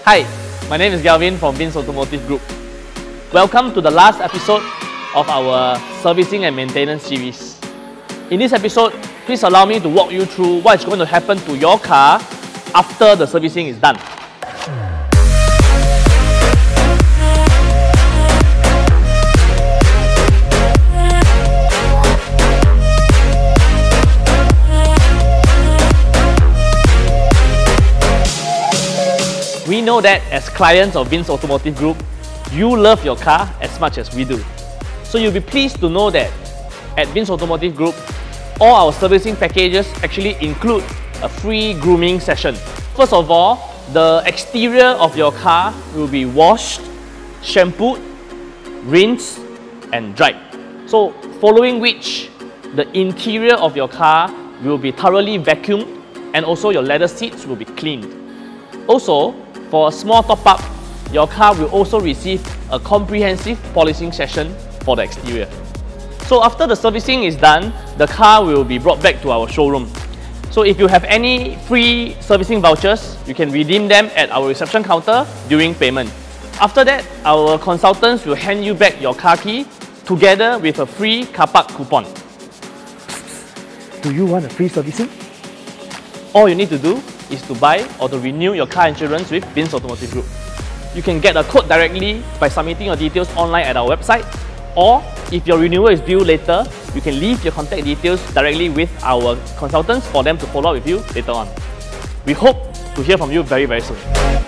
Hi, my name is Galvin from Vince Automotive Group. Welcome to the last episode of our servicing and maintenance series. In this episode, please allow me to walk you through what is going to happen to your car after the servicing is done. We know that as clients of Vince Automotive Group, you love your car as much as we do. So you'll be pleased to know that at Vince Automotive Group, all our servicing packages actually include a free grooming session. First of all, the exterior of your car will be washed, shampooed, rinsed and dried. So following which, the interior of your car will be thoroughly vacuumed and also your leather seats will be cleaned. Also, for a small top-up, your car will also receive a comprehensive polishing session for the exterior. So after the servicing is done, the car will be brought back to our showroom. So if you have any free servicing vouchers, you can redeem them at our reception counter during payment. After that, our consultants will hand you back your car key together with a free car park coupon. Do you want a free servicing? All you need to do is to buy or to renew your car insurance with Vince Automotive Group. You can get a quote directly by submitting your details online at our website, or if your renewal is due later, you can leave your contact details directly with our consultants for them to follow up with you later on. We hope to hear from you very soon.